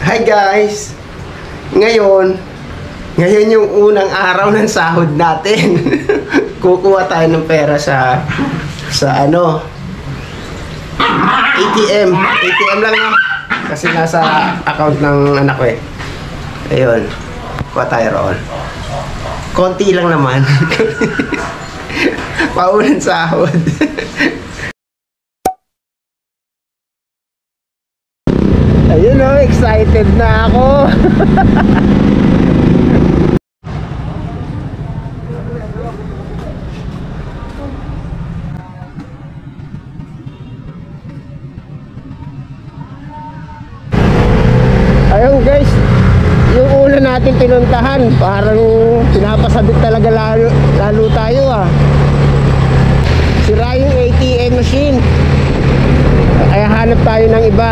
Hi guys! Ngayon yung unang araw ng sahod natin. Kukuha tayo ng pera sa ATM. ATM lang na. Kasi nasa account ng anak ko eh. Ayun. Kuha tayo roon. Konti lang naman. Paunang sahod. Ayun o, excited na ako. Ayun guys, yung una natin pinuntahan, parang pinapasabit talaga lalo tayo ah. Sira yung ATM machine. Kaya hanap tayo ng iba.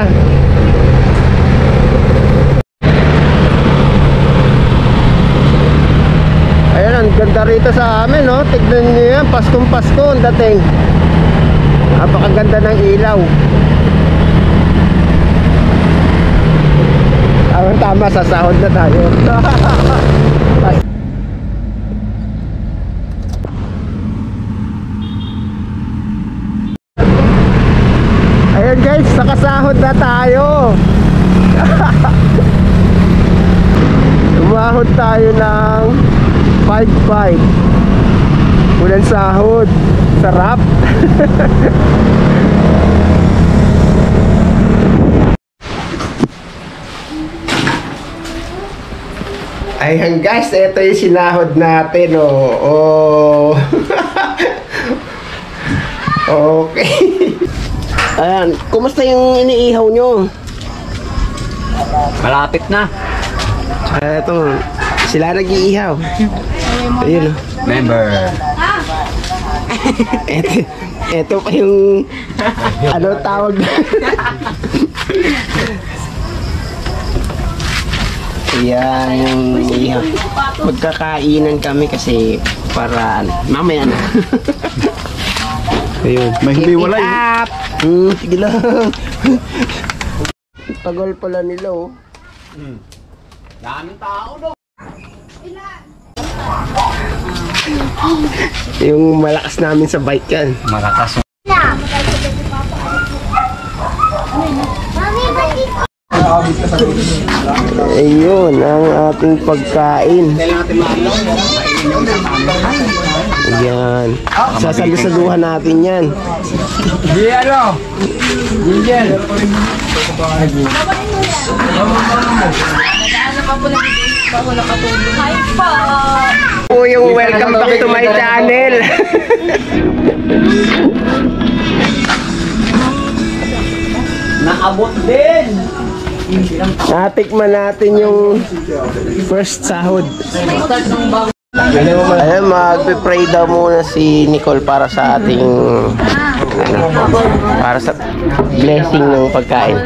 Ayan, ang ganda rito sa amin, no? Tignan nyo yan, Paskong Pasko ang dating. Napakaganda ng ilaw. Tama, sasahod na tayo. Ayan guys, nakasahod na tayo. Umahod tayo ng 5-5. Unang sahod. Sarap. Ayan guys, ito yung sinahod natin. Oh. Okay. Ayan, kumusta yung iniihaw nyo? Malapit na. Ito, sila nag-iihaw. Ayun. Member. Ito pa yung ano tawag. Yan yung ihaw. Magkakainan kami kasi para mamaya na. Ayun. May hindi wala yun. Sige lang. Tagal pala nila oh. Daming tao daw. Yung malakas namin sa bike yan. Malakas. Ayun ang ating pagkain. Ayan. Sasalusaluhan natin yan. Di ano? Diyan. Po yung welcome back to my channel. Naabot din. Natikman natin yung first sahod. Ayan, magpe-pray daw muna si Nicole para sa ating para sa blessing ng pagkain.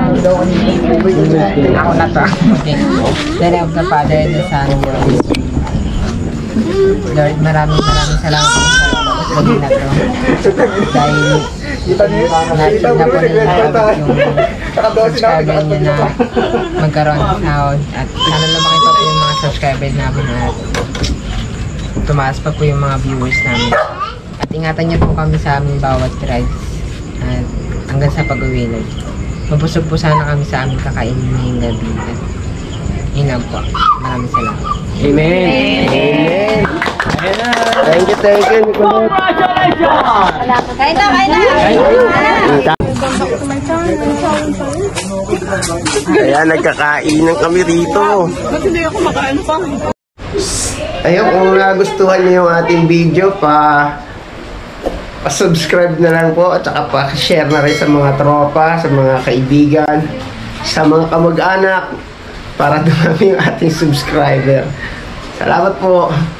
Ako na to. Okay. Then of the Father and the Son and the Holy Spirit. Lord, maraming salamat sa pagkain na to. Dahil na-achieve na po nila yung subscriber niya na magkaroon ng sahod. At sana lumaki pa po yung mga subscriber namin at tumaas pa po yung mga viewers namin. At ingatan niyo po kami sa aming bawat rides at hanggang sa pag-uwi Lord. Mabusog po sana kami sa aming kakainin ngayong gabi. At yun lang po. Maraming salamat. Amen. Amen. Thank you, Nicolette. Kain na! Kaya nagkakainan kami rito. Ba't hindi ako makain pa? Ayun, kung nagustuhan niyo yung ating video, pa-subscribe na lang po at saka pa-share na rin sa mga tropa, sa mga kaibigan, sa mga kamag-anak para dumami yung ating subscriber. Salamat po.